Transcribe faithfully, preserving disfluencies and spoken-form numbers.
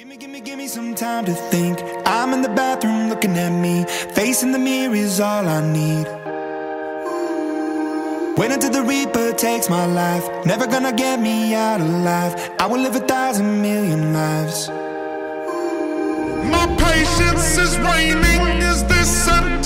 Gimme, gimme, gimme some time to think. I'm in the bathroom looking at me. Facing the mirror is all I need. Wait until the Reaper takes my life. Never gonna get me out alive. I will live a thousand million lives. My patience is waning. Is this a